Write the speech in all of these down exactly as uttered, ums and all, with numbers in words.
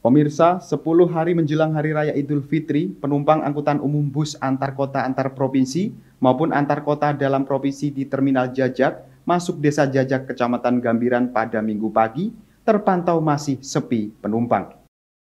Pemirsa, sepuluh hari menjelang Hari Raya Idul Fitri, penumpang angkutan umum bus antar kota antar provinsi maupun antar kota dalam provinsi di Terminal Jajak masuk Desa Jajak, Kecamatan Gambiran pada Minggu pagi, terpantau masih sepi penumpang.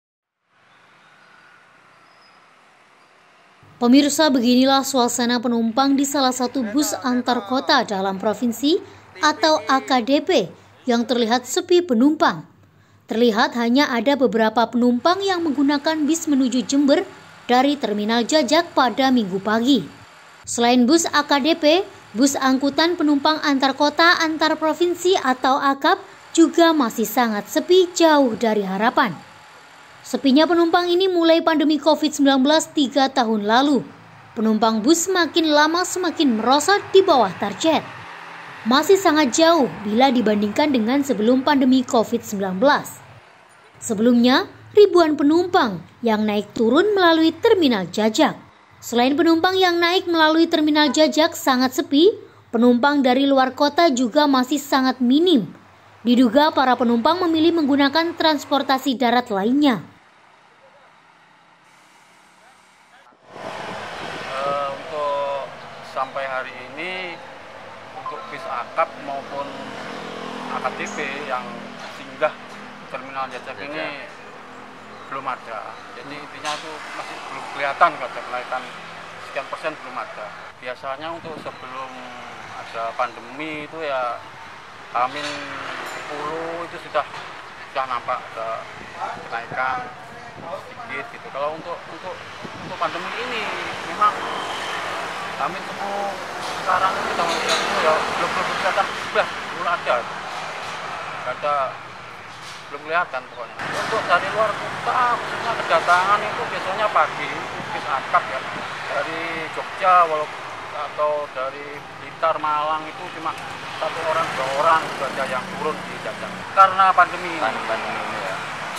Pemirsa, beginilah suasana penumpang di salah satu bus antar kota dalam provinsi atau A K D P yang terlihat sepi penumpang. Terlihat hanya ada beberapa penumpang yang menggunakan bis menuju Jember dari Terminal Jajak pada Minggu pagi. Selain bus A K D P, bus angkutan penumpang antar kota antar provinsi atau A K A P juga masih sangat sepi jauh dari harapan. Sepinya penumpang ini mulai pandemi covid sembilan belas tiga tahun lalu. Penumpang bus semakin lama semakin merosot di bawah target. Masih sangat jauh bila dibandingkan dengan sebelum pandemi covid sembilan belas. Sebelumnya, ribuan penumpang yang naik turun melalui Terminal Jajak. Selain penumpang yang naik melalui Terminal Jajak sangat sepi, penumpang dari luar kota juga masih sangat minim. Diduga para penumpang memilih menggunakan transportasi darat lainnya. Uh, untuk sampai hari ini, untuk bis A K A P maupun A K D P yang singgah Terminal Jajak ini belum ada. Jadi intinya itu masih belum kelihatan, kalau kelihatan sekian persen belum ada. Biasanya untuk sebelum ada pandemi itu ya Hamin sepuluh itu sudah sudah nampak ada kenaikan sedikit gitu. Kalau untuk untuk untuk pandemi ini memang Hamin sepuluh sekarang ini tahun itu ya belum belum kelihatan, sudah belum ada. Gak ada, belum kelihatan pokoknya. Untuk dari luar kota, khususnya kedatangan itu biasanya pagi, bis A K A P ya, dari Jogja walaupun atau dari Blitar, Malang itu cuma satu orang, dua orang saja yang turun di Jajak karena pandemi ini. Pandemi ini ya.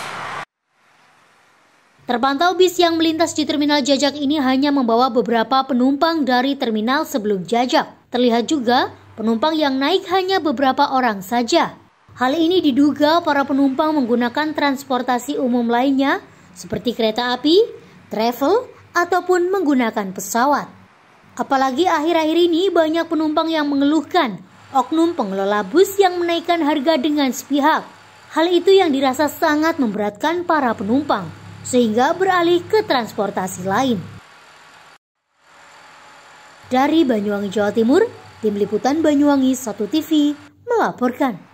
Terpantau bis yang melintas di Terminal Jajak ini hanya membawa beberapa penumpang dari terminal sebelum Jajak. Terlihat juga penumpang yang naik hanya beberapa orang saja. Hal ini diduga para penumpang menggunakan transportasi umum lainnya seperti kereta api, travel, ataupun menggunakan pesawat. Apalagi akhir-akhir ini banyak penumpang yang mengeluhkan oknum pengelola bus yang menaikkan harga dengan sepihak. Hal itu yang dirasa sangat memberatkan para penumpang, sehingga beralih ke transportasi lain. Dari Banyuwangi, Jawa Timur, Tim Liputan Banyuwangi satu T V melaporkan.